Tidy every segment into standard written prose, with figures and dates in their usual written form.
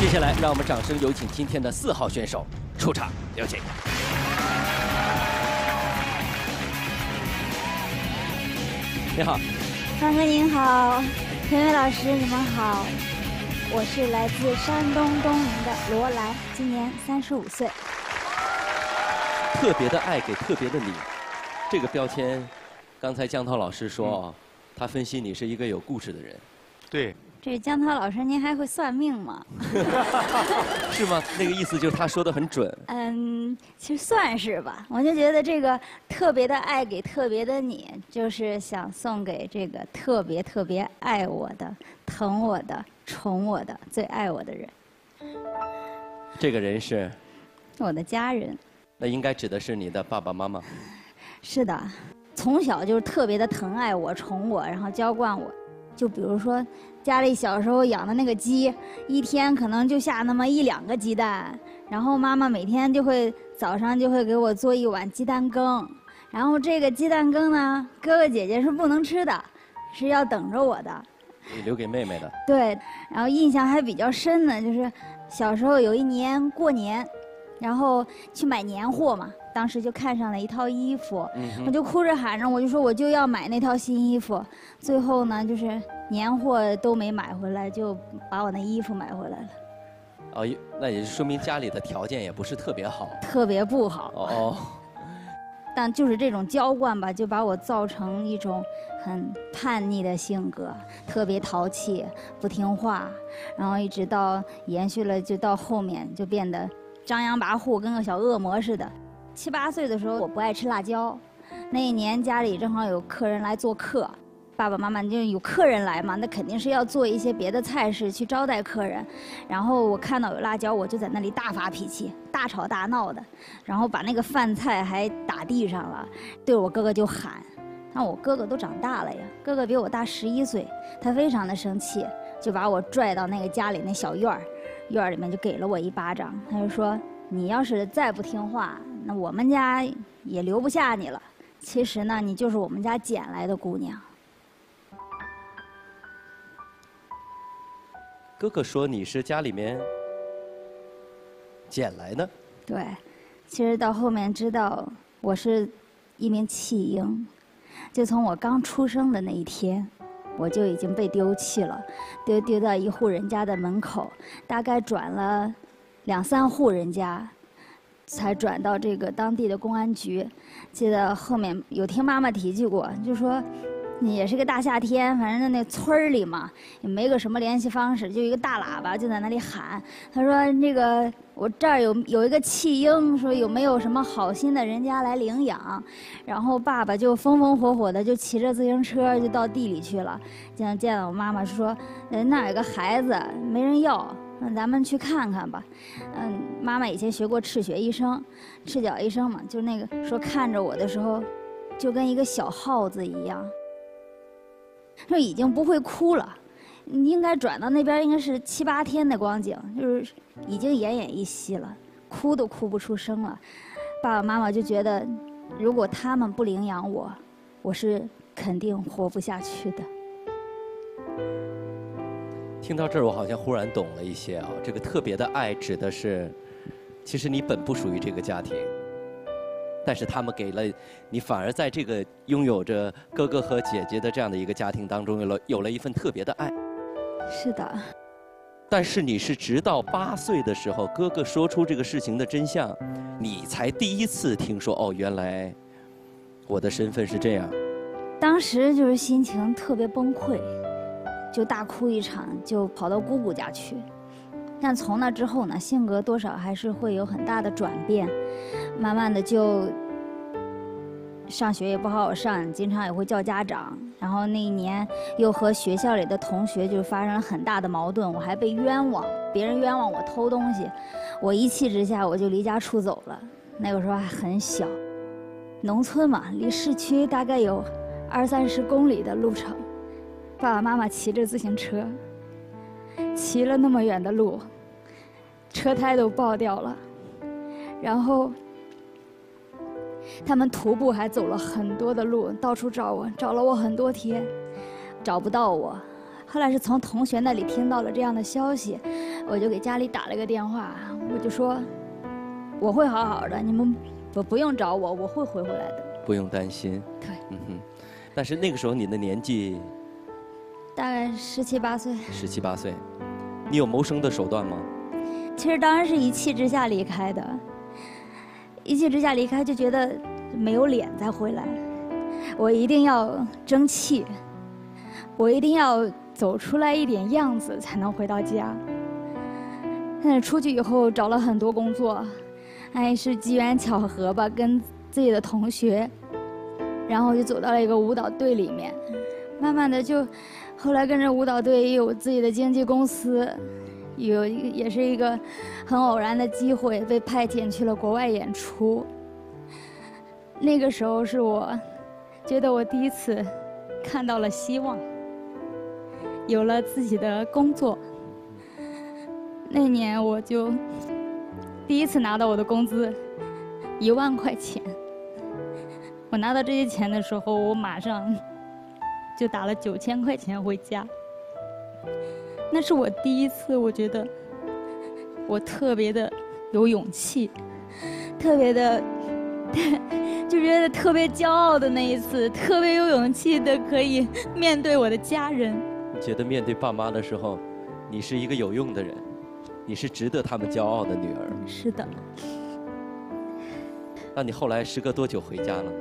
接下来，让我们掌声有请今天的4号选手出场，有请。你好， frank哥您好，田伟老师你们好，我是来自山东东营的罗兰，今年35岁。 特别的爱给特别的你，这个标签，刚才江涛老师说，他分析你是一个有故事的人。 对。 这江涛老师，您还会算命吗？ 是吗？那个意思就是他说的很准。 其实算是吧。我就觉得这个特别的爱给特别的你，就是想送给这个特别特别爱我的、疼我的、宠我的、最爱我的人。 这个人是？ 我的家人。 那应该指的是你的爸爸妈妈。 是的，从小就是特别的疼爱我、宠我，然后娇惯我。就比如说，家里小时候养的那个鸡，一天可能就下那么1、2个鸡蛋，然后妈妈每天早上就会给我做一碗鸡蛋羹，然后这个鸡蛋羹呢，哥哥姐姐是不能吃的，是要等着我的， 留给妹妹的。对， 然后印象还比较深的就是小时候有一年过年，然后去买年货嘛。当时就看上了一套衣服，我就哭着喊着，我就说我就要买那套新衣服。最后呢，就是年货都没买回来，就把我那衣服买回来了。 哦，那也说明家里的条件也不是特别好。 特别不好。 哦。 但就是这种娇惯吧，就把我造成一种很叛逆的性格，特别淘气，不听话，然后一直到延续了，就到后面就变得张扬跋扈，跟个小恶魔似的。7、8岁的时候，我不爱吃辣椒。那一年家里正好有客人来做客，爸爸妈妈就有客人来嘛，那肯定是要做一些别的菜式去招待客人。然后我看到有辣椒，我就在那里大发脾气，大吵大闹的，然后把那个饭菜还打地上了，对我哥哥就喊。那我哥哥都长大了呀，哥哥比我大11岁，他非常的生气，就把我拽到那个家里那小院儿里面，就给了我一巴掌。他就说：“你要是再不听话，那我们家也留不下你了。其实呢，你就是我们家捡来的姑娘。” 哥哥说你是家里面捡来的。 对，其实到后面知道我是一名弃婴，就从我刚出生的那一天，我就已经被丢弃了，丢到一户人家的门口，大概转了2、3户人家。才转到这个当地的公安局。记得后面有听妈妈提起过，就说也是个大夏天，反正那村儿里嘛，也没个什么联系方式，就一个大喇叭就在那里喊。他说那个我这儿有一个弃婴，说有没有什么好心的人家来领养。然后爸爸就风风火火的就骑着自行车就到地里去了，见到我妈妈说那有个孩子没人要。咱们去看看吧。妈妈以前学过赤脚医生嘛，就那个说看着我的时候，就跟一个小耗子一样，说已经不会哭了，应该转到那边应该是7、8天的光景，就是已经奄奄一息了，哭都哭不出声了。爸爸妈妈就觉得，如果他们不领养我，我是肯定活不下去的。 听到这儿，我好像忽然懂了一些啊。这个特别的爱指的是，其实你本不属于这个家庭，但是他们给了你，反而在这个拥有着哥哥和姐姐的这样的一个家庭当中，有了一份特别的爱。 是的。 但是你是直到8岁的时候，哥哥说出这个事情的真相，你才第一次听说哦，原来我的身份是这样。 当时就是心情特别崩溃。就大哭一场，就跑到姑姑家去。但从那之后呢，性格多少还是会有很大的转变，慢慢的就上学也不好好上，经常也会叫家长。然后那一年又和学校里的同学就发生了很大的矛盾，我还被冤枉，别人冤枉我偷东西，我一气之下我就离家出走了。那个时候还很小，农村嘛，离市区大概有20、30公里的路程。爸爸妈妈骑着自行车，骑了那么远的路，车胎都爆掉了。然后他们徒步还走了很多的路，到处找我，找了我很多天，找不到我。后来是从同学那里听到了这样的消息， 我就给家里打了个电话，我就说我会好好的，你们不用找我，我会回来的， 不用担心。 对， 但是那个时候你的年纪大概17、18岁。 17、18岁，你有谋生的手段吗？ 其实当然是一气之下离开的，一气之下离开就觉得没有脸再回来，我一定要争气，我一定要走出来一点样子才能回到家。但是出去以后找了很多工作，还是机缘巧合吧，跟自己的同学，然后就走到了一个舞蹈队里面，慢慢的就后来跟着舞蹈队也有自己的经纪公司，也是一个很偶然的机会被派遣去了国外演出。那个时候是我觉得我第一次看到了希望，有了自己的工作。那年我就第一次拿到我的工资1万块钱。我拿到这些钱的时候，我马上就打了9000块钱回家。那是我第一次，我觉得我特别的有勇气，特别的就觉得特别骄傲的那一次，特别有勇气的可以面对我的家人。 觉得面对爸妈的时候，你是一个有用的人，你是值得他们骄傲的女儿。 是的。 那你后来时隔多久回家了？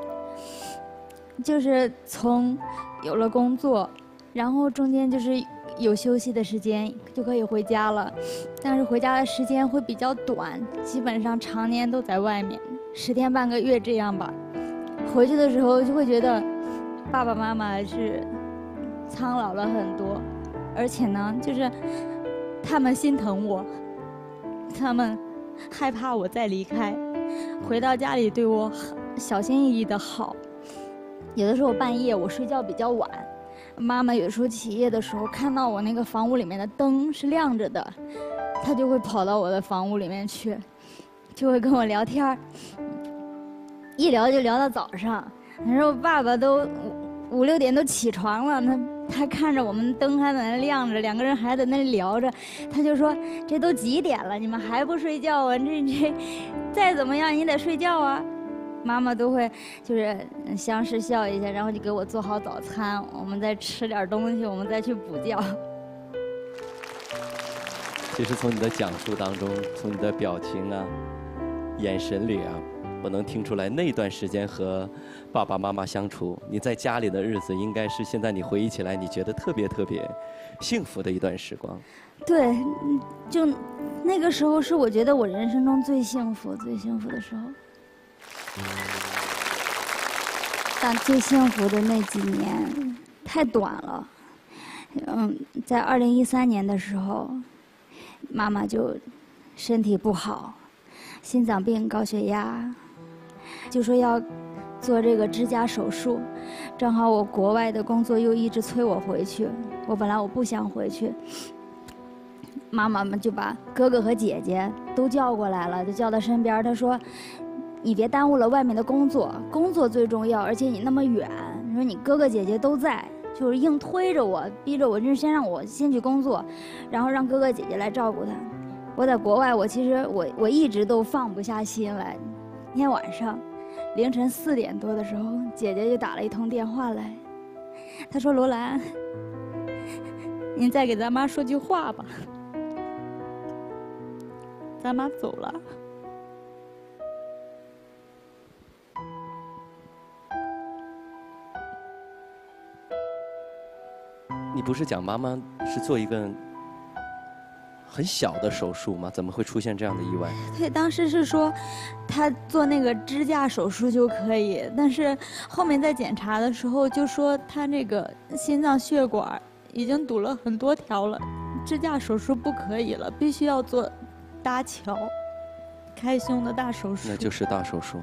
就是从有了工作，然后中间就是有休息的时间就可以回家了，但是回家的时间会比较短，基本上常年都在外面，10天半个月这样吧。回去的时候就会觉得爸爸妈妈是苍老了很多，而且呢，就是他们心疼我，他们害怕我再离开，回到家里对我小心翼翼的好。有的时候半夜我睡觉比较晚，妈妈有时候起夜的时候看到我那个房屋里面的灯是亮着的，她就会跑到我的房屋里面去，就会跟我聊天，一聊就聊到早上。那时候爸爸都5、6点都起床了，他看着我们灯还在那亮着，2个人还在那聊着，他就说：“这都几点了，你们还不睡觉啊？这再怎么样你得睡觉啊。”妈妈都会就是相视笑一下，然后就给我做好早餐，我们再吃点东西，我们再去补觉。 其实从你的讲述当中，从你的表情啊、眼神里啊，我能听出来那段时间和爸爸妈妈相处，你在家里的日子，应该是现在你回忆起来，你觉得特别特别幸福的一段时光。 对，就那个时候是我觉得我人生中最幸福的时候。但最幸福的那几年太短了。在2013年的时候，妈妈就身体不好，心脏病、高血压，就说要做这个支架手术。正好我国外的工作又一直催我回去，本来我不想回去。妈妈们就把哥哥和姐姐都叫过来了，就叫到身边，她说：“你别耽误了外面的工作，工作最重要，而且你那么远，你说你哥哥姐姐都在，就是硬推着我，逼着我，就是先让我先去工作，然后让哥哥姐姐来照顾他。我在国外，其实我一直都放不下心来。那天晚上凌晨4点多的时候，姐姐就打了一通电话来，她说：‘罗兰，您再给咱妈说句话吧，咱妈走了。’ 你不是讲妈妈是做一个很小的手术吗？怎么会出现这样的意外？ 对，当时是说她做那个支架手术就可以，但是后面在检查的时候就说她那个心脏血管已经堵了很多条了，支架手术不可以了，必须要做搭桥、开胸的大手术。 那就是大手术。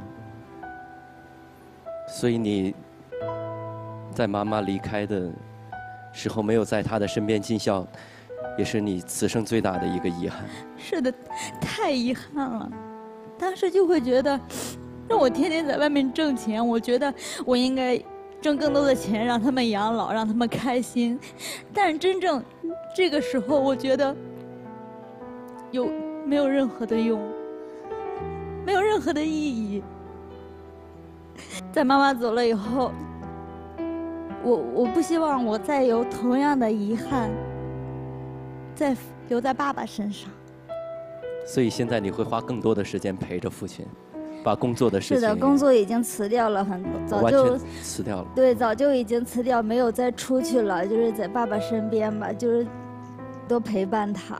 所以你在妈妈离开的时候没有在她的身边尽孝，也是你此生最大的一个遗憾。 是的，太遗憾了。当时就会觉得，让我天天在外面挣钱，我觉得我应该挣更多的钱，让他们养老，让他们开心。但是真正这个时候，我觉得没有任何的用，没有任何的意义。在妈妈走了以后，我不希望我再有同样的遗憾再留在爸爸身上。 所以现在你会花更多的时间陪着父亲，把工作的事情。 是的，工作已经辞掉了很多，早完就全辞掉了。 对，早就已经辞掉，没有再出去了，就是在爸爸身边吧，就是多陪伴他，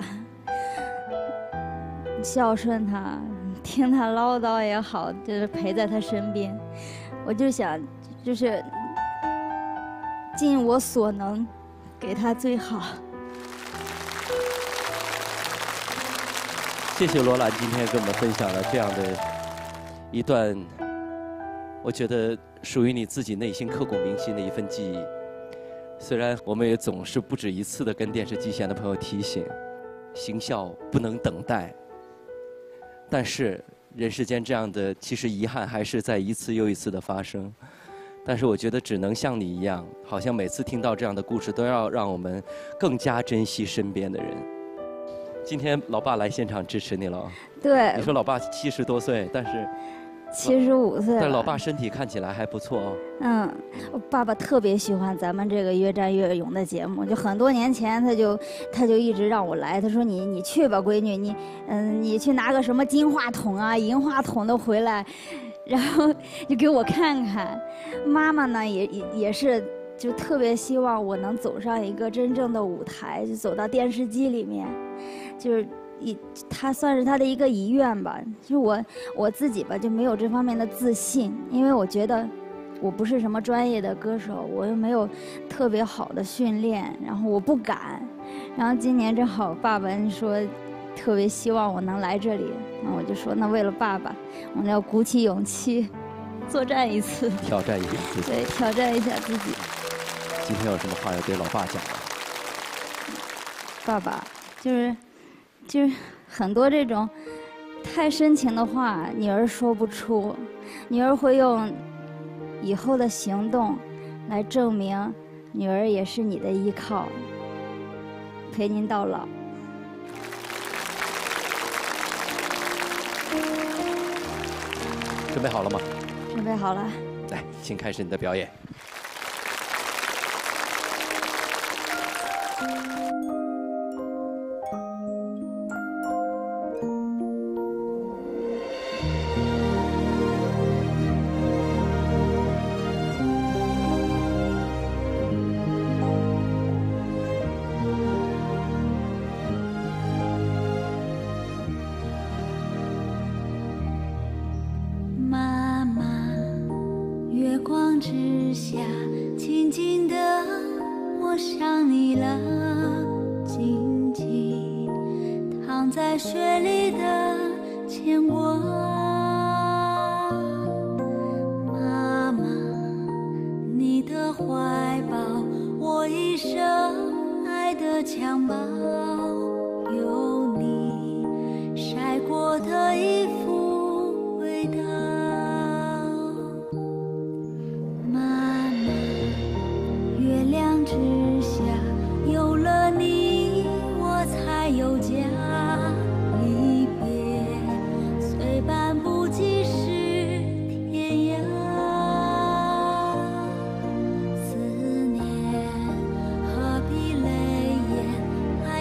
孝顺他，听他唠叨也好，就是陪在他身边。我就想，就是尽我所能，给他最好。 谢谢罗兰今天跟我们分享了这样的一段，我觉得属于你自己内心刻骨铭心的一份记忆。虽然我们也总是不止一次的跟电视机前的朋友提醒，行孝不能等待，但是人世间这样的其实遗憾还是在一次又一次的发生。但是我觉得只能像你一样，好像每次听到这样的故事，都要让我们更加珍惜身边的人。今天老爸来现场支持你了啊！ 对， 你说老爸70多岁，但是 75岁了， 但老爸身体看起来还不错哦。 我爸爸特别喜欢咱们这个越战越勇的节目，就很多年前他就一直让我来，他说你去吧，闺女，你去拿个什么金话筒啊、银话筒的回来，然后就给我看看。妈妈呢也是，就特别希望我能走上一个真正的舞台，就走到电视机里面，就是他算是他的一个遗愿吧。就是我自己吧，就没有这方面的自信，因为我觉得我不是什么专业的歌手，我又没有特别好的训练，然后我不敢。然后今年正好爸爸说特别希望我能来这里，那我就说那为了爸爸，我们要鼓起勇气作战一次， 挑战一下自己。 对，挑战一下自己。 今天有什么话要对老爸讲吗？ 爸爸，就是很多这种太深情的话，女儿说不出，女儿会用以后的行动来证明女儿也是你的依靠，陪您到老。 准备好了吗？ 准备好了。 来，请开始你的表演。 妈妈，月光之下，静静的，我想你了。静静躺在雪里的牵挂。妈妈，你的怀抱，我一生爱的襁褓。有你晒过的衣服味道。妈妈，月亮之下，有了你，我才有家。离别虽半步即是天涯，思念何必泪眼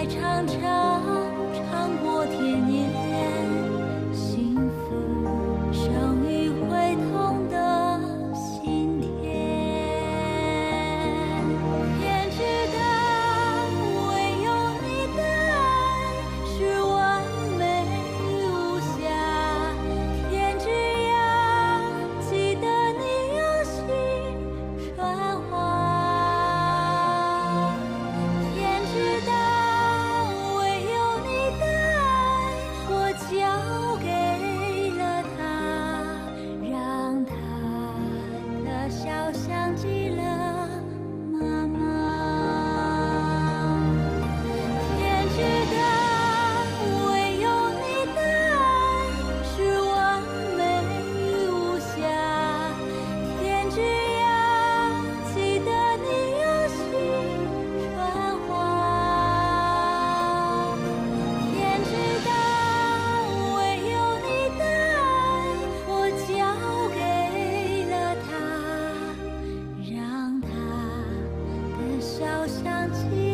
起